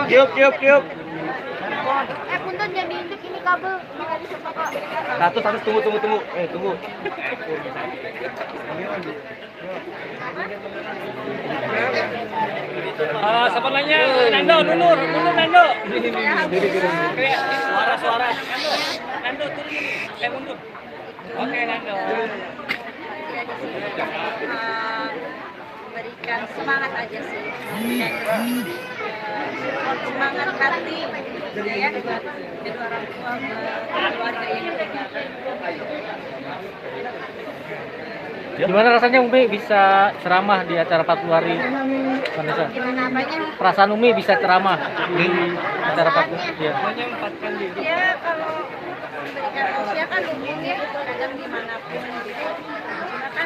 Tiup. Punten jadi intik ini kabel. Satu, tunggu. Tunggu. Sebenarnya Nando, mundur Nando. Suara. Nando turun. Mundur. Oke, Nando. Berikan semangat aja sih. Semangat hati ya buat kedua orang tua, keluarga yang meninggalkan. Gimana rasanya Umi bisa ceramah di acara 40 hari Vanessa? Gimana apanya? Perasaan Umi bisa ceramah di acara 40 hari? Ya. Ya kalau memberikan usia kan umum ya, kadang dimanapun gitu. Cuma kan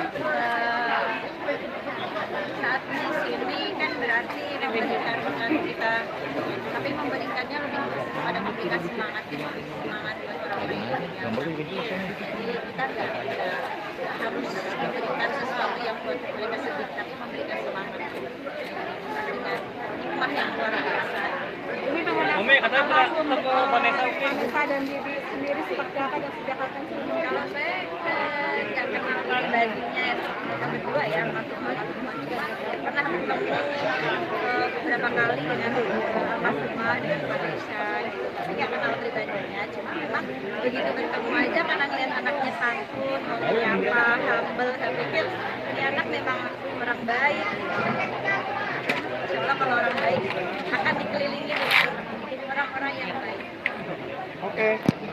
saat di sini kan berarti memberikan kita, tapi memberikannya lebih pada memberikan semangat buat orang lain. Jadi kita nggak harus memberikan sesuatu yang buat mereka sedih, tapi memberikan semangat dengan hikmah yang luar biasa. Umi katanya pernah ketemu Vanessa Umi. Dan diri sendiri seperti apa dan sejak kapan sih? Kalau saya nggak kenal pribadinya mereka berdua ya, pernah bertemu beberapa kali dengan Mas Uma dengan Vanessa gitu. Tapi nggak kenal pribadinya, cuma memang begitu bertemu aja karena ngeliat anaknya santun, menyapa, humble, saya pikir ini anak memang orang baik. Insya Allah kalau orang baik akan dikelilingi dengan orang-orang yang baik. Oke.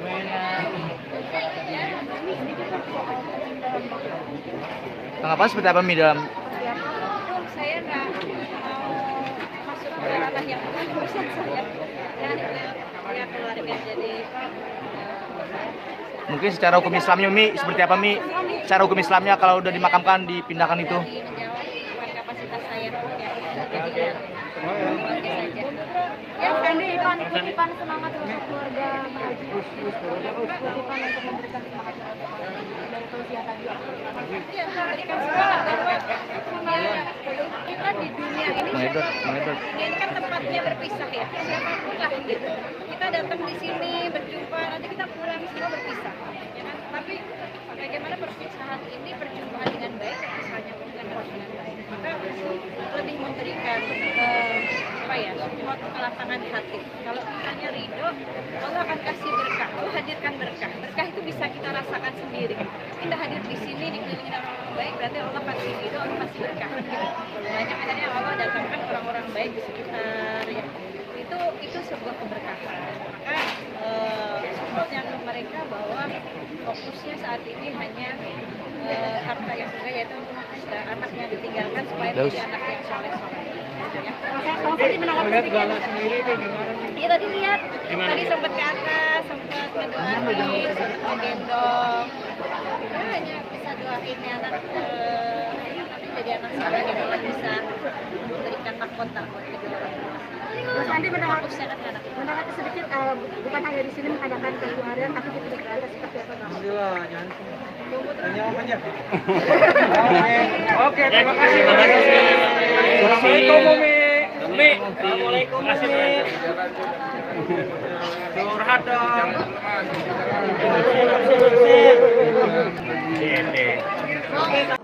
Tanggapan seperti apa Mi dalam? Saya nggak mau masuk ke ranah yang bukan urusan saya. Ya keluarga jadi. Mungkin secara hukum Islamnya Mi seperti apa Mi? Secara hukum Islamnya kalau udah dimakamkan dipindahkan itu? Menjawab kapasitas saya. Jadi keluarga saja. Ya kutipan semangat untuk keluarga Pak Haji. Kutipan untuk memberikan semangat dari usia tadi. Ya memberikan semangat bahwa kita di dunia ini ini kan tempatnya berpisah ya. Siapapun lah gitu. Kita datang di sini berjumpa, nanti kita pulang semua berpisah. Ya kan? Tapi bagaimana perpisahan ini perjumpaan dengan baik, perpisahannya dengan baik. Maka lebih memberikan suatu kelapangan hati. Kalau kitanya ridho, Allah akan kasih berkah. Allah hadirkan berkah. Berkah itu bisa kita rasakan sendiri. Kita hadir di sini dikelilingi orang-orang baik, berarti Allah kasih ridho, Allah kasih berkah. Banyak katanya Allah datangkan orang-orang baik di sekitar ya. Itu sebuah keberkahan. Maka supportnya ke mereka bahwa fokusnya saat ini hanya harta yang sudah, yaitu anak yang ditinggalkan supaya menjadi anak yang soleh-soleh. Lihat gala sendiri itu gimana? Iya tadi lihat, tadi sempat ke atas, sempat ngedoain, sempat ngegendong. Ya, hanya bisa doain ya anak jadi anak soleh, jadi Allah bisa memberikan mahkota buat kedua orang tua. Mas Andi mendengar anak sedikit, bukan hanya di sini mengadakan keluarga, tapi di negara seperti apa Bang? Alhamdulillah, jangan jawab aja. Oke, terima kasih. Assalamualaikum Umi. Assalamualaikum Umi. Curhat dong.